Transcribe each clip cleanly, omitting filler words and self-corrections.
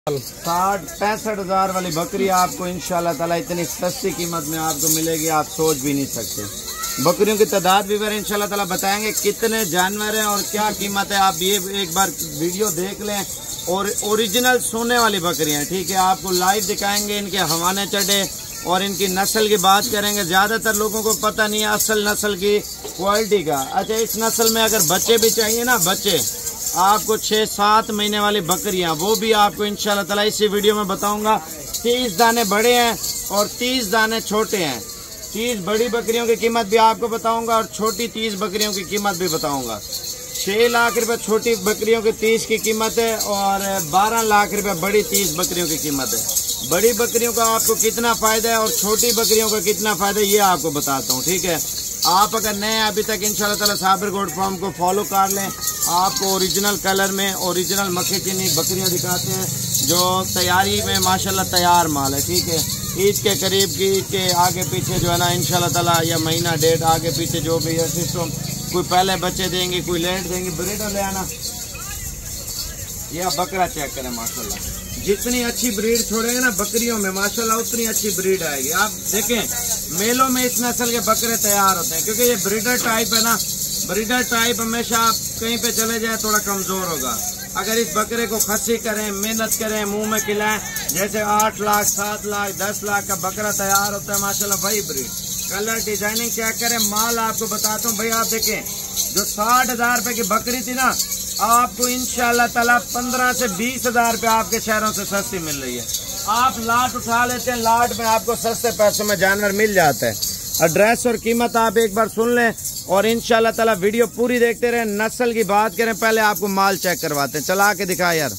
60-65 वाली बकरी आपको इंशाल्लाह ताला इतनी सस्ती कीमत में आपको मिलेगी, आप सोच भी नहीं सकते। बकरियों की तादाद भी फिर इंशाल्लाह ताला बताएंगे कितने जानवर हैं और क्या कीमत है। आप ये एक बार वीडियो देख लें और ओरिजिनल सोने वाली बकरियां, ठीक है, आपको लाइव दिखाएंगे, इनके हवाने चढ़े और इनकी नस्ल की बात करेंगे। ज़्यादातर लोगों को पता नहीं है असल नस्ल की क्वालिटी का। अच्छा, इस नस्ल में अगर बच्चे भी चाहिए ना, बच्चे आपको 6-7 महीने वाली बकरियां, वो भी आपको इंशाल्लाह ताला इसी वीडियो में बताऊंगा। 30 दाने बड़े हैं और 30 दाने छोटे हैं। 30 बड़ी बकरियों की कीमत भी आपको बताऊंगा और छोटी 30 बकरियों की कीमत भी बताऊंगा। 6 लाख रुपए छोटी बकरियों की 30 की कीमत है और 12 लाख रुपए बड़ी 30 बकरियों की कीमत है। बड़ी बकरियों का आपको कितना फ़ायदा है और छोटी बकरियों का कितना फ़ायदा है ये आपको बताता हूँ, ठीक है। आप अगर नए अभी तक इंशाल्लाह ताला साबिर गोट फार्म को फॉलो कर लें, आपको ओरिजिनल कलर में ओरिजिनल मक्खी चीनी बकरियां दिखाते हैं जो तैयारी में माशाल्लाह तैयार माल है, ठीक है। ईद के करीब की, ईद के आगे पीछे जो है ना इंशाल्लाह ताला, या महीना डेढ़ आगे पीछे जो भी है सिस्टम, कोई पहले बच्चे देंगे, कोई लेट देंगे, ब्रीडर ले आना। यह बकरा चेक करें माशाल्लाह, जितनी अच्छी ब्रीड छोड़ेंगे ना बकरियों में माशाल्लाह उतनी अच्छी ब्रीड आएगी। आप देखें मेलों में इस नस्ल के बकरे तैयार होते हैं क्योंकि ये ब्रीडर टाइप है ना। ब्रीडर टाइप हमेशा आप कहीं पे चले जाए थोड़ा कमजोर होगा। अगर इस बकरे को खस्सी करें, मेहनत करें, मुंह में खिलाएं, जैसे 8 लाख 7 लाख 10 लाख का बकरा तैयार होता है माशाल्लाह वही ब्रीड। कलर डिजाइनिंग चेक करें, माल आपको बताता हूँ भाई। आप देखें जो 60,000 रुपए की बकरी थी ना, आपको इंशाल्लाह ताला 15 से 20 हजार रुपये आपके शहरों से सस्ती मिल रही है। आप लाट उठा लेते हैं, लाट में आपको सस्ते पैसों में जानवर मिल जाता है। एड्रेस और कीमत आप एक बार सुन लें और इंशाल्लाह ताला वीडियो पूरी देखते रहें। नस्ल की बात करें, पहले आपको माल चेक करवाते हैं। चला के दिखा यार,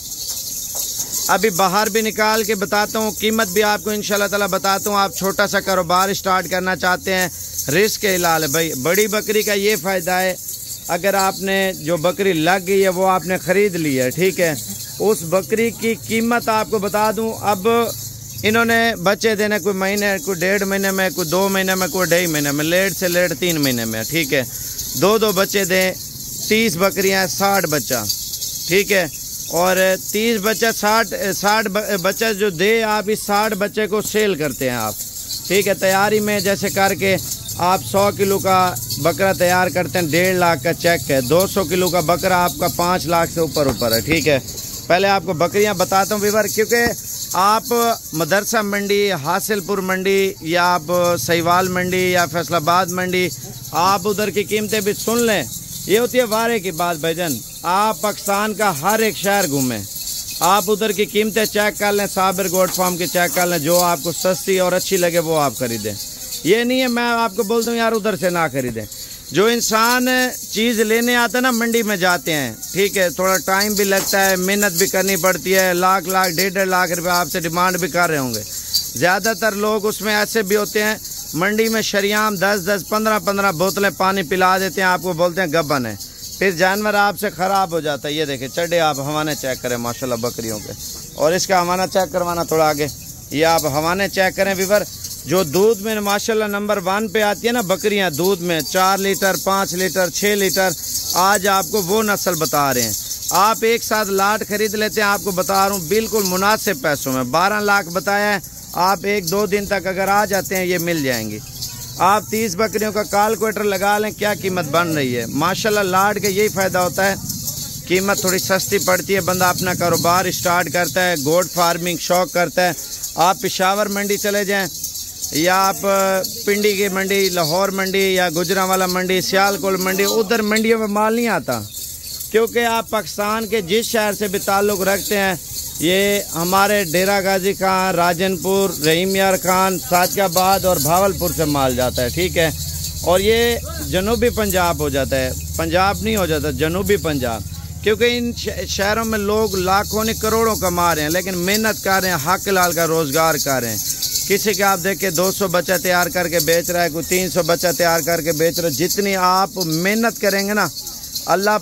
अभी बाहर भी निकाल के बताता हूँ, कीमत भी आपको इंशाल्लाह ताला बताता हूँ। आप छोटा सा कारोबार स्टार्ट करना चाहते हैं, रिस्क के इलाज है भाई। बड़ी बकरी का ये फ़ायदा है, अगर आपने जो बकरी लग गई है वो आपने ख़रीद ली है, ठीक है, उस बकरी की कीमत आपको बता दूं। अब इन्होंने बच्चे देने कोई महीने, कोई 1.5 महीने में, कोई 2 महीने में, कोई 2.5 महीने में, लेट से लेट 3 महीने में, ठीक है। 2 बच्चे दें, 30 बकरियां, 60 बच्चा, ठीक है। और 30 बच्चा 60 बच्चा जो दे, आप इस 60 बच्चे को सेल करते हैं आप, ठीक है। तैयारी में जैसे करके आप 100 किलो का बकरा तैयार करते हैं, 1.5 लाख का चेक है। 200 किलो का बकरा आपका 5 लाख से ऊपर है, ठीक है। पहले आपको बकरियां बताता हूँ विवर, क्योंकि आप मदरसा मंडी, हासिलपुर मंडी, या आप सहीवाल मंडी या फैसलाबाद मंडी, आप उधर की कीमतें भी सुन लें। ये होती है वारे की बात भाईजान। आप पाकिस्तान का हर एक शहर घूमें, आप उधर की कीमतें चेक कर लें, साबिर गोट फार्म की चेक कर लें, जो आपको सस्ती और अच्छी लगे वो आप खरीदें। ये नहीं है मैं आपको बोलता हूँ यार उधर से ना खरीदें। जो इंसान चीज़ लेने आता है ना, मंडी में जाते हैं, ठीक है, थोड़ा टाइम भी लगता है, मेहनत भी करनी पड़ती है, लाख 1.5 लाख रुपए आपसे डिमांड भी कर रहे होंगे। ज़्यादातर लोग उसमें ऐसे भी होते हैं, मंडी में शरियाम 10-10, 15-15 बोतलें पानी पिला देते हैं, आपको बोलते हैं गबन है, फिर जानवर आपसे ख़राब हो जाता है। ये देखें चढ़े, आप हवाने चेक करें माशाल्लाह बकरियों के, और इसका हवाना चेक करवाना थोड़ा आगे, ये आप हवाने चेक करें विवर। जो दूध में माशाल्लाह नंबर 1 पे आती है ना बकरियां, दूध में 4 लीटर 5 लीटर 6 लीटर, आज आपको वो नस्ल बता रहे हैं। आप एक साथ लाट खरीद लेते हैं, आपको बता रहा हूँ बिल्कुल मुनासिब पैसों में। 12 लाख बताया है, आप 1-2 दिन तक अगर आ जाते हैं ये मिल जाएंगी। आप 30 बकरियों का कैलकुलेटर लगा लें क्या कीमत बन रही है। माशाल्लाह लाट का यही फ़ायदा होता है, कीमत थोड़ी सस्ती पड़ती है, बंदा अपना कारोबार स्टार्ट करता है, गोट फार्मिंग शौक करता है। आप पेशावर मंडी चले जाएँ, या आप पिंडी की मंडी, लाहौर मंडी, या गुजरांवाला मंडी, सियालकोट मंडी, उधर मंडियों में माल नहीं आता, क्योंकि आप पाकिस्तान के जिस शहर से भी ताल्लुक़ रखते हैं, ये हमारे डेरा गाजी खान, राजनपुर, रहीम यार खान, सादकाबाद और भावलपुर से माल जाता है, ठीक है। और ये जनूबी पंजाब हो जाता है, पंजाब नहीं हो जाता, जनूबी पंजाब, क्योंकि इन शहरों में लोग लाखों ने करोड़ों कमा रहे हैं, लेकिन मेहनत कर रहे हैं, हक लाल का रोज़गार कर रहे हैं। किसी के आप देख के 200 बच्चा तैयार करके बेच रहा है, कोई 300 बच्चा तैयार करके बेच रहा है। जितनी आप मेहनत करेंगे ना, अल्लाह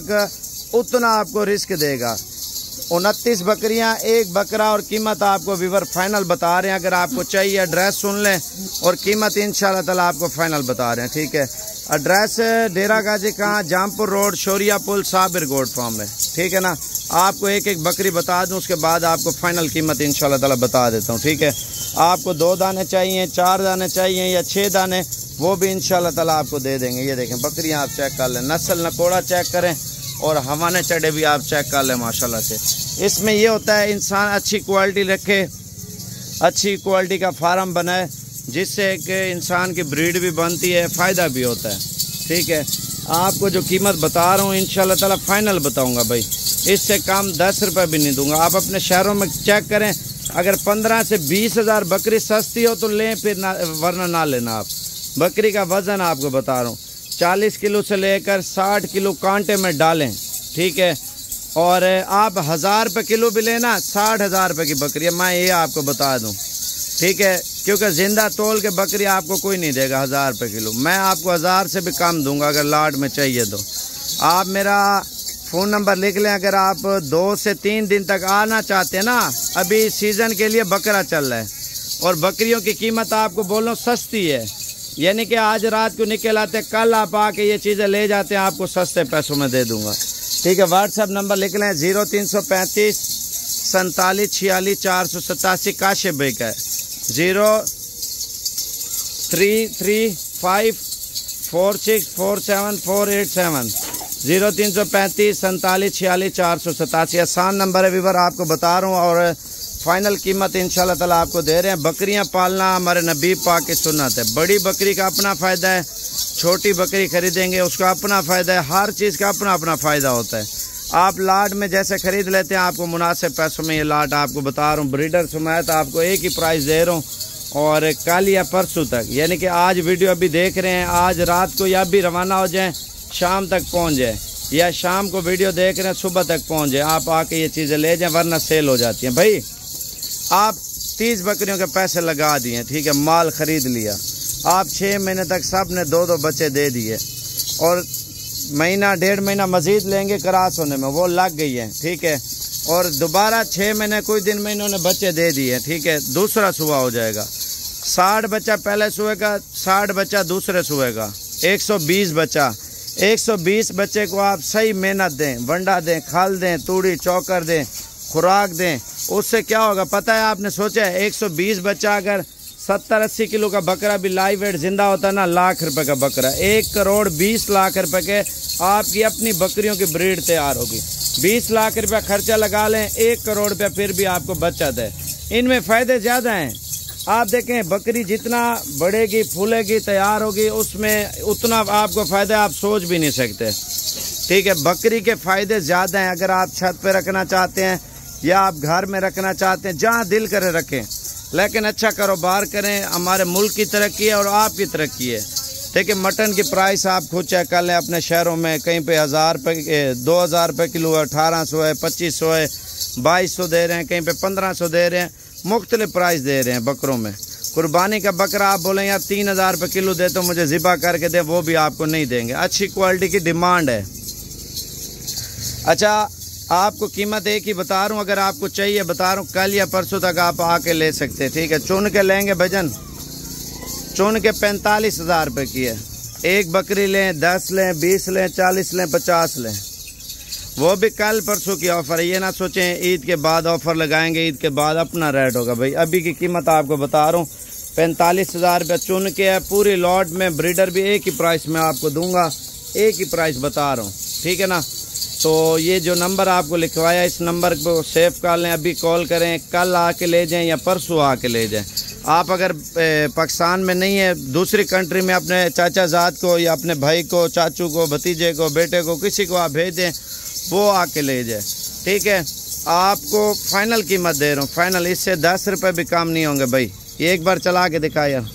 पाक उतना आपको रिस्क देगा। 29 बकरियां, 1 बकरा, और कीमत आपको विवर फाइनल बता रहे हैं। अगर आपको चाहिए एड्रेस सुन लें और कीमत इंशाल्लाह ताला आपको फाइनल बता रहे हैं, ठीक है। एड्रेस डेरा गाजी कहाँ, जामपुर रोड, शोरिया पुल, साबिर गोट फार्म है। ठीक है ना। आपको एक एक बकरी बता दूं, उसके बाद आपको फाइनल कीमत इंशाल्लाह ताला बता देता हूँ। ठीक है। आपको 2 दाने चाहिए, 4 दाने चाहिए या 6 दाने, वो भी इंशाल्लाह ताला आपको दे देंगे। ये देखें बकरियाँ आप चेक कर लें, नस्ल नकोड़ा चेक करें और हवाने चढ़े भी आप चेक कर लें माशाल्लाह से। इसमें ये होता है इंसान अच्छी क्वालिटी रखे, अच्छी क्वालिटी का फार्म बनाए, जिससे एक इंसान की ब्रीड भी बनती है, फ़ायदा भी होता है। ठीक है। आपको जो कीमत बता रहा हूँ इंशाल्लाह ताला फाइनल बताऊँगा भाई, इससे कम 10 रुपये भी नहीं दूंगा। आप अपने शहरों में चेक करें, अगर 15 से 20 हज़ार बकरी सस्ती हो तो लें, फिर ना, वरना ना लेना। आप बकरी का वज़न आपको बता रहा हूँ 40 किलो से लेकर 60 किलो कांटे में डालें। ठीक है। और आप 1000 रुपये किलो भी लेना, 60,000 रुपये की बकरी है, मैं ये आपको बता दूँ। ठीक है। क्योंकि ज़िंदा तोल के बकरी आपको कोई नहीं देगा 1000 रुपये किलो, मैं आपको 1000 से भी कम दूंगा अगर लाट में चाहिए तो। आप मेरा फ़ोन नंबर लिख लें। अगर आप 2 से 3 दिन तक आना चाहते हैं ना, अभी सीज़न के लिए बकरा चल रहा है और बकरियों की कीमत आपको बोलो सस्ती है, यानी कि आज रात को निकल आते, कल आप आके ये चीज़ें ले जाते हैं, आपको सस्ते पैसों में दे दूंगा। ठीक है। व्हाट्सएप नंबर लिख लें 0335 47 46 487 काशिफ भाई का है, 0335 46 47 487 0335 47 46 487 आसान नंबर है वीवर, आपको बता रहा हूँ। और फाइनल कीमत इंशाल्लाह ताला आपको दे रहे हैं। बकरियां पालना हमारे नबी पाक की सुन्नत है। बड़ी बकरी का अपना फ़ायदा है, छोटी बकरी खरीदेंगे उसका अपना फ़ायदा है, हर चीज़ का अपना अपना फ़ायदा होता है। आप लाट में जैसे ख़रीद लेते हैं, आपको मुनासिब पैसों में ये लाट आपको बता रहा हूँ। ब्रीडर सुमायत आपको एक ही प्राइस दे रहा हूँ, और कल या परसों तक, यानी कि आज वीडियो अभी देख रहे हैं, आज रात को या भी रवाना हो जाएँ, शाम तक पहुँच जाए, या शाम को वीडियो देख रहे हैं सुबह तक पहुँच जाए, आप आके ये चीज़ें ले जाएँ, वरना सेल हो जाती हैं। भाई आप 30 बकरियों के पैसे लगा दिए, ठीक है, माल ख़रीद लिया, आप 6 महीने तक सब ने 2-2 बच्चे दे दिए, और महीना 1.5 महीना मज़ीद लेंगे क्रॉस होने में, वो लग गई है। ठीक है। और दोबारा 6 महीने कुछ दिन में इन्होंने बच्चे दे दिए। ठीक है। दूसरा सुबह हो जाएगा, 60 बच्चा पहले सुबह का, 60 बच्चा दूसरे सुबह का, 120 बच्चा। 120 बच्चे को आप सही मेहनत दें, वंडा दें, खाल दें, तूड़ी चौकर दें, खुराक दें, उससे क्या होगा पता है? आपने सोचा है 120 बच्चा अगर 70-80 किलो का बकरा भी लाइव वेट जिंदा होता है ना, लाख रुपए का बकरा, 1 करोड़ 20 लाख रुपए के आपकी अपनी बकरियों की ब्रीड तैयार होगी। 20 लाख रुपया खर्चा लगा लें, 1 करोड़ रुपया फिर भी आपको बचत है। इनमें फ़ायदे ज़्यादा हैं। आप देखें बकरी जितना बढ़ेगी, फूलेगी, तैयार होगी, उसमें उतना आपको फ़ायदा आप सोच भी नहीं सकते। ठीक है। बकरी के फ़ायदे ज़्यादा हैं। अगर आप छत पे रखना चाहते हैं या आप घर में रखना चाहते हैं, जहाँ दिल करे रखें, लेकिन अच्छा कारोबार करें। हमारे मुल्क की तरक्की है और आपकी तरक्की है। ठीक है। मटन की प्राइस आप खुद चेक कर लें अपने शहरों में, कहीं पे 1000 रुपये 2000 रुपये किलो है, 1800 है, 2500 है, 2200 दे रहे हैं, कहीं पे 1500 दे रहे हैं, मुख्तलिफ प्राइस दे रहे हैं बकरों में। कुर्बानी का बकरा आप बोलें यार 3000 रुपये किलो दे तो मुझे ज़िबा करके दे, वो भी आपको नहीं देंगे। अच्छी क्वालिटी की डिमांड है। अच्छा, आपको कीमत एक ही बता रहा हूँ, अगर आपको चाहिए बता रहा हूँ, कल या परसों तक आप आके ले सकते हैं। ठीक है। चुन के लेंगे भजन, चुन के 45,000 रुपये की है। एक बकरी लें, 10 लें, 20 लें, 40 लें, 50 लें, वो भी कल परसों की ऑफ़र है। ये ना सोचें ईद के बाद ऑफ़र लगाएंगे, ईद के बाद अपना रेट होगा। भाई अभी की कीमत आपको बता रहा हूँ, 45,000 रुपये चुन के है। पूरी लॉट में ब्रीडर भी एक ही प्राइस में आपको दूंगा, एक ही प्राइस बता रहा हूँ। ठीक है ना। तो ये जो नंबर आपको लिखवाया, इस नंबर को सेव कर लें, अभी कॉल करें, कल आके ले जाएं या परसों आके ले जाएं। आप अगर पाकिस्तान में नहीं है, दूसरी कंट्री में अपने चाचा ज़ाद को या अपने भाई को, चाचू को, भतीजे को, बेटे को, किसी को आप भेज दें, वो आके ले जाए। ठीक है। आपको फाइनल कीमत दे रहा हूँ, फाइनल, इससे 10 रुपये भी कम नहीं होंगे। भाई ये एक बार चला के दिखा यार,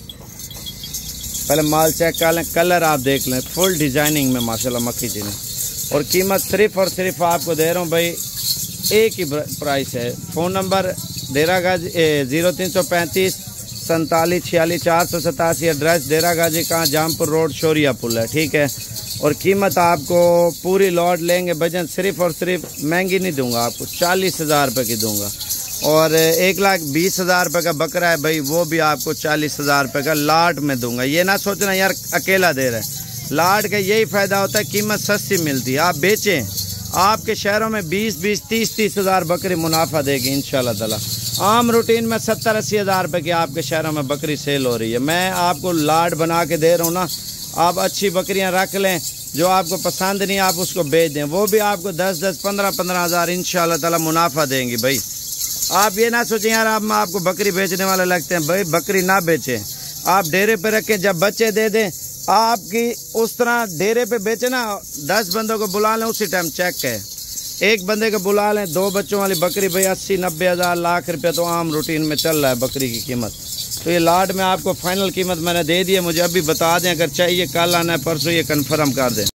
पहले माल चेक कर लें, कलर आप देख लें, फुल डिजाइनिंग में माशाल्लाह मक्खी चीनी। और कीमत सिर्फ और सिर्फ आपको दे रहा हूँ भाई, एक ही प्राइस है। Phone number Dera Ghazi 0335 47 46 487, address Dera Ghazi Khan, Jampur road, Shoria पुल है। ठीक है। और कीमत आपको पूरी लॉट लेंगे भजन, सिर्फ और सिर्फ महंगी नहीं दूंगा आपको, 40,000 रुपये की दूंगा। और 1,20,000 रुपये का बकरा है भाई, वो भी आपको 40,000 रुपये का लाट में दूंगा। ये ना सोचना यार अकेला दे रहा है, लाड का यही फ़ायदा होता है, कीमत सस्ती मिलती है। आप बेचें, आपके शहरों में 20-20, 30-30 हज़ार बकरी मुनाफा देगी इंशाल्लाह ताला। आम रूटीन में 70-80 हज़ार रुपये की आपके शहरों में बकरी सेल हो रही है। मैं आपको लाड बना के दे रहा हूँ ना, आप अच्छी बकरियाँ रख लें, जो आपको पसंद नहीं आप उसको बेच दें, वो भी आपको 10-10, 15-15 हज़ार इंशाल्लाह ताला मुनाफा देंगी। भाई आप ये ना सोचें यार आप आपको बकरी बेचने वाले लगते हैं, भाई बकरी ना बेचें, आप डेरे पे रखें, जब बच्चे दे दें आपकी उस तरह डेरे पे बेचे ना, 10 बंदों को बुला लें, उसी टाइम चेक है, एक बंदे को बुला लें, 2 बच्चों वाली बकरी भाई 80-90 हज़ार, लाख रुपये तो आम रूटीन में चल रहा है बकरी की कीमत। तो ये लाड में आपको फाइनल कीमत मैंने दे दी है, मुझे अभी बता दें, अगर चाहिए कल आना है परसों ये कन्फर्म कर दें।